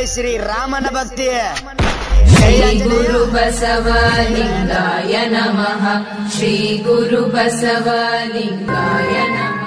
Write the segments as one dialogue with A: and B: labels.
A: ಶ್ರೀ ರಾಮನ ಭಕ್ತಿ.
B: ಶ್ರೀ ಗುರು ಬಸವಲಿಂಗಾಯ ನಮಃ. ಶ್ರೀ ಗುರು ಬಸವಲಿಂಗಾಯ ನಮಃ.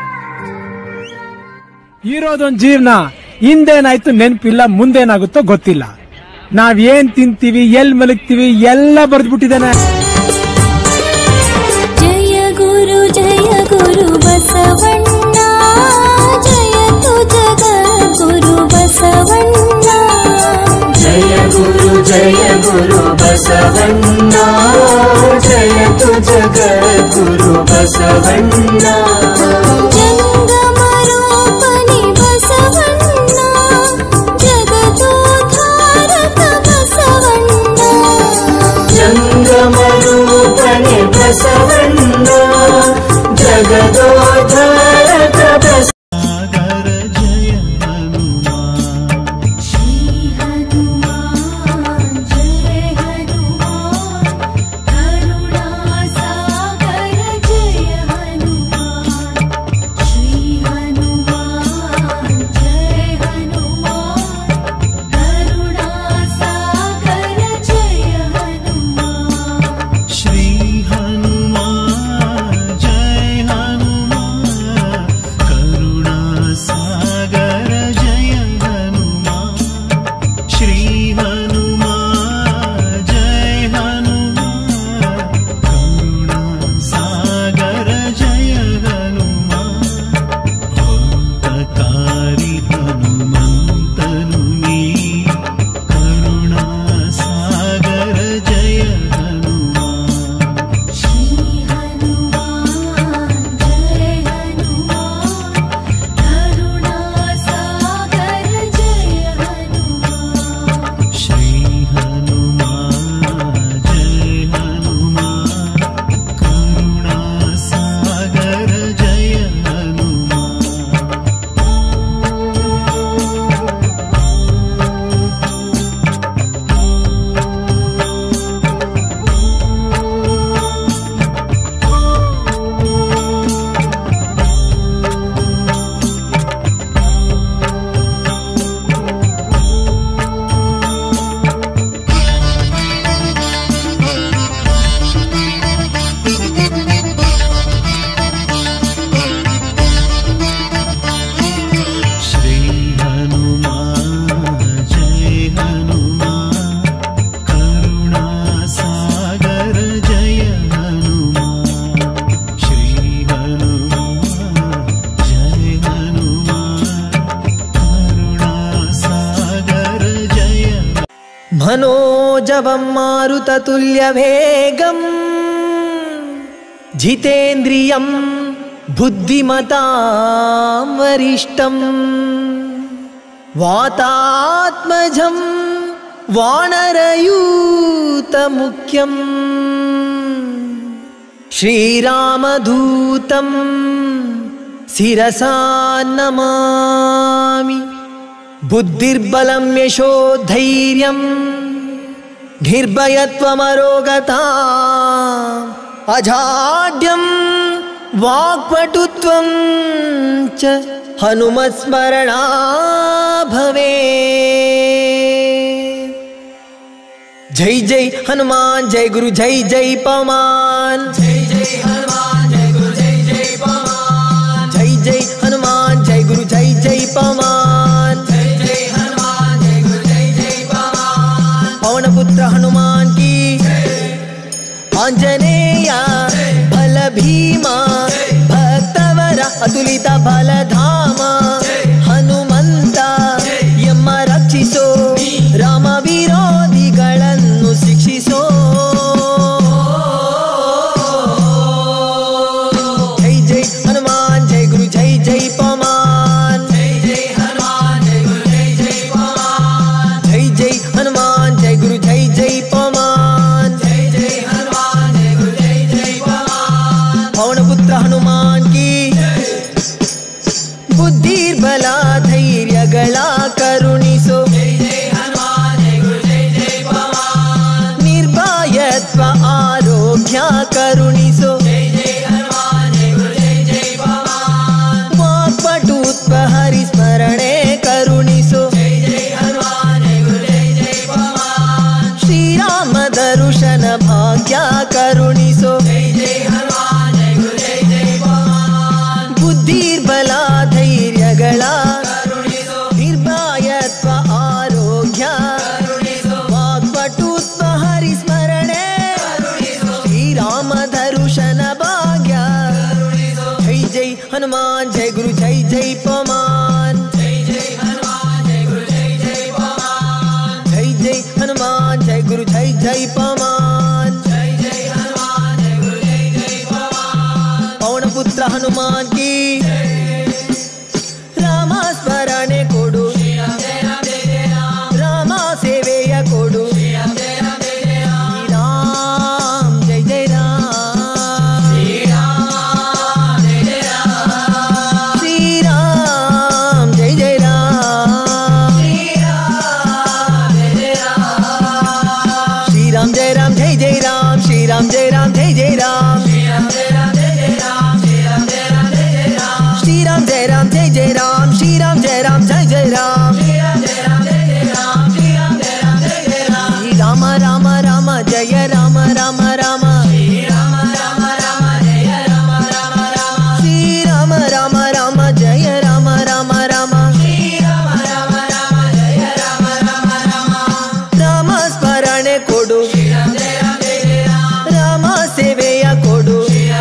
C: ಇರೋದೊಂದು ಜೀವನ, ಹಿಂದೇನಾಯ್ತು ನೆನಪಿಲ್ಲ, ಮುಂದೇನಾಗುತ್ತೋ ಗೊತ್ತಿಲ್ಲ. ನಾವೇನ್ ತಿಂತೀವಿ, ಎಲ್ ಮಲಗ್ತೀವಿ ಎಲ್ಲ ಬರೆದ್ಬಿಟ್ಟಿದ್ದಾನೆ.
D: ಜಯ ಗುರು ಬಸವಣ್ಣ, ಜಯತು ಜಗದ್ಗುರು ಬಸವಣ್ಣ.
B: ಜಯ ಗುರು ಬಸವಣ್ಣ, ಜಯತು ಜಗದ್ಗುರು ಬಸವಣ್ಣ.
D: ಜಂಗಮರೂಪನಿ ಬಸವಣ್ಣ, ಜಗದೋದ್ಧಾರಕ ಬಸವಣ್ಣ.
B: ಜಂಗಮರೂಪನೆ ಬಸವಣ್ಣ, ಜಗದೋದ್ಧಾರಕ ಬಸವಣ್ಣ.
E: मनोजवं मारुततुल्यवेगं जितेन्द्रियं बुद्धिमतां वरिष्ठं वातात्मजं वानरयूतमुख्यं श्रीरामदूतं शिरसा नमामि। बुद्धिर्बलं यशोधैर्यं निर्भयत्वमरोगता अजाड्यं वाक्पटुत्वं च हनुमत्स्मरणा भवेत्। जय जय हनुमान, जय गुरु, जय जय पवन। जय जय हनुमान, जय गुरु, जय जय पवन। जय जय हनुमान, जय गुरु, जय जय पवन। जय जय हनुमान, जय गुरु, जय जय पवन। पवन पुत्र हनुमान की आंजनेय बल भीमा, भक्तवर अतुलित बलधाम। हनुमंत यम रक्षिसो, राम विरोधिಗಳನ್ನು ಶಿಕ್ಷಿಸೋ। जय जय हनुमान, जय गुरु, जय जय पवन। जय जय हनुमान, जय गुरु, जय जय पवन। जय जय हनुमान, जय गुरु, जय जय पवन। जय जय हनुमान, जय गुरु, जय जय पवन। पवन पुत्र हनुमान की बुद्धिर्बल धैर्यಗಳ ಕರುಣಿಸೋ। जय जय हनुमान, जय गुरु, जय जय पवन। निर्भयत्व आरोग्य करुणिसो। जय जय हनुमान, जय गुरु, जय जय पवन। वाक्पटुत्व हरिस्मರಣೆ करुणिसो। जय जय हनुमान, ಧರುಷನ ಭಾಗ್ಯ ಕರುಣಿಸೋ ಬುದ್ಧಿರ್ಬಲ ಧೈರ್ಯಗಳ ನಿರ್ಭಯತ್ವ ಆರೋಗ್ಯ ವಾಗ್ಪಟುತ್ವ ಹರಿಸ್ಮರಣೆ ಶ್ರೀರಾಮ ಧರುಷನ ಭಾಗ್ಯ ಜೈ ಜೈ ಹನುಮಾನ್ ಜೈ ಗುರು ಜೈ ಜೈ ಪವಮಾನ್ ಜೈ ಜೈ ಹನುಮಾನ್ ಜೈ ಗುರು ಜೈ ಜೈ ಪವಮಾನ್ ಜೈ ಜೈ ಹನುಮಾನ್ ಜೈ ಗುರು ಜೈ ಜೈ ಪವಮಾನ್ ಜೈ ಜೈ ಹನುಮಾನ್ ಜೈ ಗುರು ಜೈ ಜೈ ಪವಮಾನ್ ಪವನ ಪುತ್ರ ಹನುಮಾನ್ ಕಿ ರಾಮ ಸ್ಮರಣೆ ಕೊಡು ರಾಮ ಸೇವೆಯ ಕೊಡು ರಾಮ್ ಜೈ ಜೈ ರಾಮ್ ಶ್ರೀರಾಮ್ ಜೈ ಜೈ ರಾಮ್ ಜೈ ಜೈ ರಾಮ್ ಶ್ರೀರಾಮ್ ಜೈ ರಾಮ್ ಜೈ ಜೈ ರಾಮ್ ಶ್ರೀರಾಮ್ ಜೈ ರಾಮ್ ಜೈ ಜೈ ರಾಮ್ श्रीराम जय राम जय जय राम श्रीराम जय राम जय जय राम श्री राम राम राम जय राम राम राम श्री राम राम राम जय राम राम राम राम स्मರಣೆ ಕೊಡು ರಾಮ ಸೇವೆಯ ಕೊಡು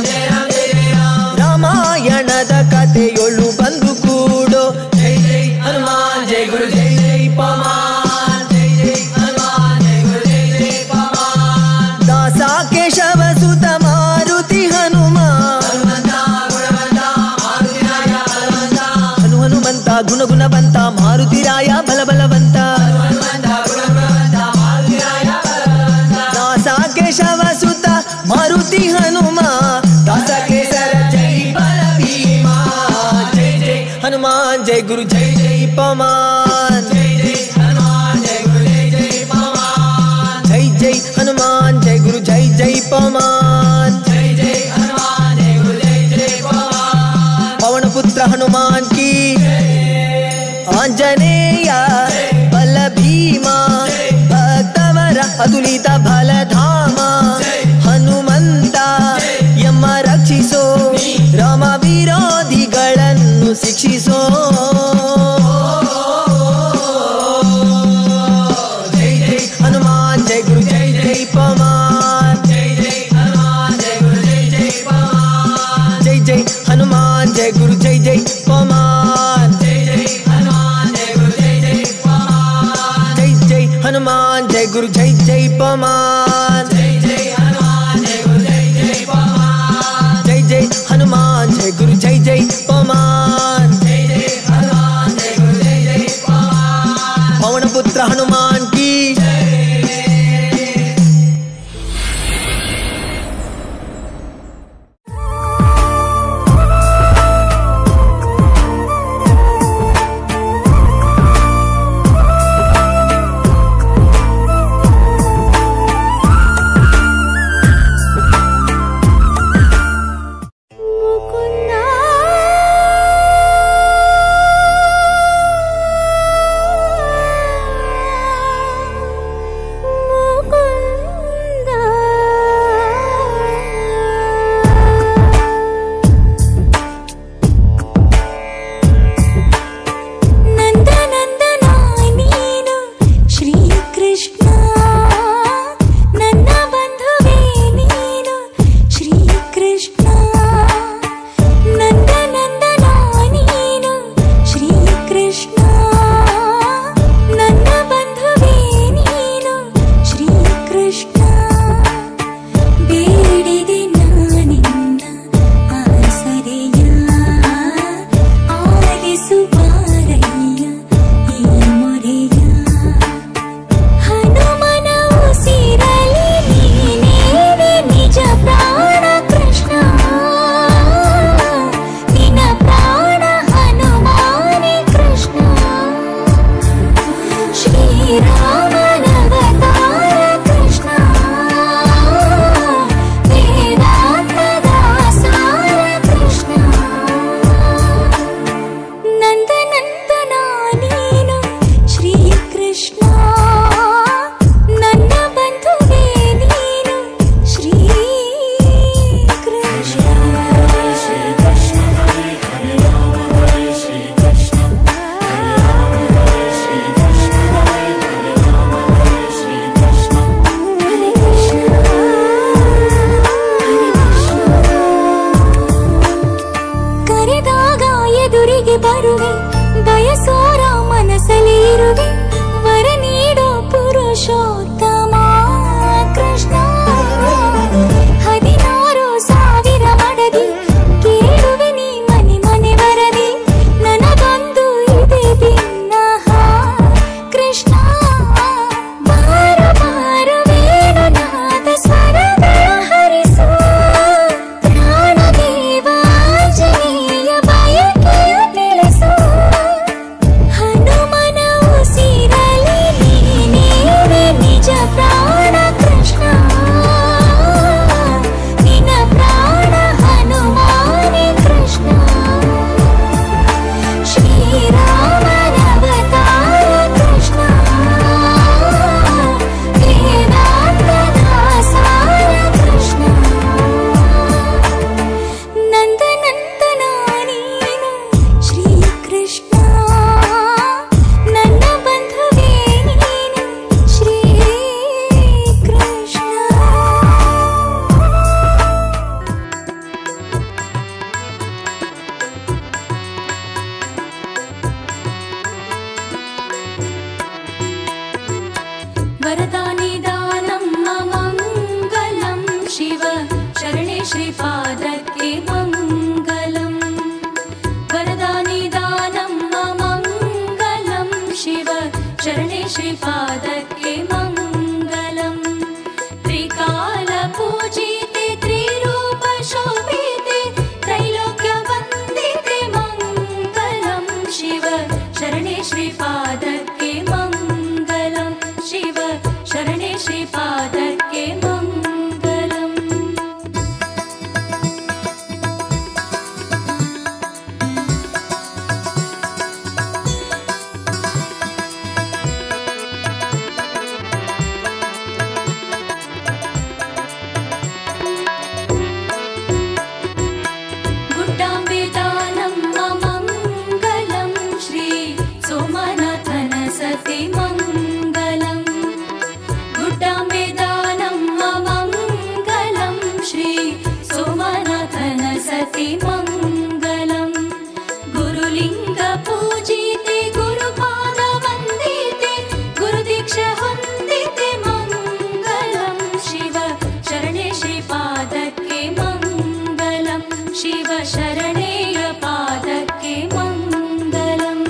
E: ರಾಮಾಯಣದ ಕಥೆಯೊಳು ಬಂದು ಕೂಡೋ ಜೈ ಜೈ ಹನುಮಾನ್ ಜೈ ಗುರು ಜೈ ಜೈ ಪವಮಾನ್ ಜೈ ಜೈ ಹನುಮಾನ್ ಜೈ ಗುರು ಜೈ ಜೈ ಪವಮಾನ್ ದಾಸ ಕೇಶವ ಸುತ ಮಾರುತಿ ಹನುಮಾನ್ ಹನು ಹನುಮಂತ ಗುಣ ಗುಣವಂತ ಮಾರುತಿ ರಾಯ ಬಲ ಬಲವಂತ ದಾಸ ಕೇಶವ ಸುತ ಮಾರುತಿ ಹನುಮ ದಾಸ ಕೇಸರ ಜೈ ಬಲ ಭೀಮ ಜೈ ಜೈ ಹನುಮಾನ್ ಜೈ ಗುರು ಜೈ ಜೈ ಪವಮಾನ್ ಜೈ ಜೈ ಹನುಮಾನ್ ಜೈ ಗುರು ಜೈ ಜೈ ಪವಮಾನ್ ಜೈ ಜೈ ಹನುಮಾನ್ ಜೈ ಗುರು ಜೈ ಜೈ ಪವಮಾನ್ ಜೈ ಜೈ ಹನುಮಾನ್ ಜೈ ಗುರು ಜೈ ಜೈ ಪವಮಾನ್ ಪವನ ಪುತ್ರ ಹನುಮಾನ್ ಕಿ ಆಂಜನೇಯ ಬಲ ಭೀಮ ಭಕ್ತವರ ಅತುಲಿತ ಬಲಧಾಮ ಹನುಮಂತ ಯಮ ರಕ್ಷಿಸೋ ರಾಮ ವಿರೋಧಿಗಳನ್ನು ಶಿಕ್ಷಿಸೋ ಜೈ ಜೈ ಹನುಮಾನ್ ಜೈ ಗುರು ಜೈ ಜೈ ಪವಮಾನ್ ಜೈ ಜೈ ಹನುಮಾನ್ ಜೈ ಗುರು ಜೈ ಜೈ ಪವಮಾನ್ ಜೈ ಜೈ ಹನುಮಾನ್ ಜೈ ಗುರು ಜೈ ಜೈ ಪವಮಾನ್ ಜೈ ಜೈ ಹನುಮಾನ್ ಜೈ ಗುರು ಜೈ ಜೈ ಪವಮಾನ್ ಜೈ ಜೈ ಹನುಮಾನ್ ಜೈ ಗುರು ಜೈ ಜೈ ಪವಮಾನ್ ಜೈ ಜೈ ಹನುಮಾನ್ ಜೈ ಗುರು ಜೈ ಜೈ ಪವಮಾನ್ ಜೈ ಜೈ ಹನುಮಾನ್ ಜೈ ಗುರು ಜೈ ಜೈ ಪವಮಾನ್ ಜೈ ಜೈ ಹನುಮಾನ್ ಜೈ ಗುರು ಜೈ ಜೈ ಪವಮಾನ್ ಪವನ ಪುತ್ರ ಹನುಮಾನ್ ಕಿ
D: ಮುಕುಂದ श्रीपादके मङ्गलम्। गुड्डाम्बे दानम्म मङ्गलं श्री सोमनाथन सति मङ्गलम्। गुड्डाम्बे दानम्म मङ्गलं श्री सोमनाथन सति मङ्गलम्। गुरुलिङ्ग पूजिते गुरुपाद वन्दिते गुरुदीक्षा ಹೊಂದಿತೆ मङ्गलं शिव शरणे श्रीपादके मङ्गलं शिव शरणेय पादके मङ्गलम्।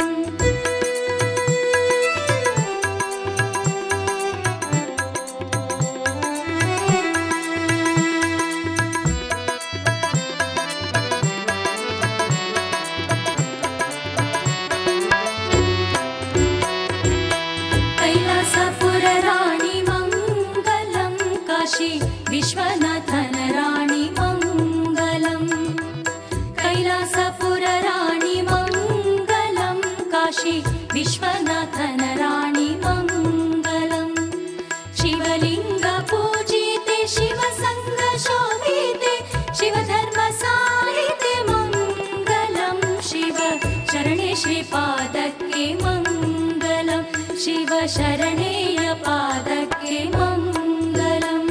D: कैलासपुर राणि मङ्गलं काशी विश्वनाथन राणि मङ्गलम्। कैलासपुर राणि मङ्गलं काशी विश्वनाथन राणि मङ्गलम्। शिवलिङ्ग पूजिते शिवसङ्ग शोभिते शिवधर्म साहिते मङ्गलं शिव शरणे श्रीपादके मङ्गलं शिव शरणेय पादके मङ्गलम्।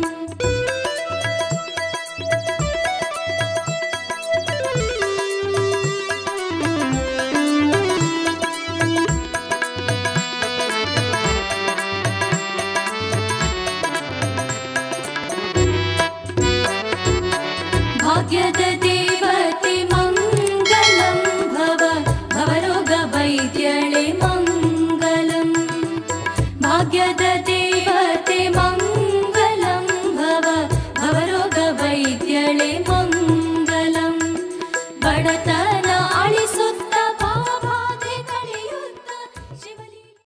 D: भाग्यद देवते मङ्गलं भवरोग वैद्यळे मङ्गलम्। भाग्यद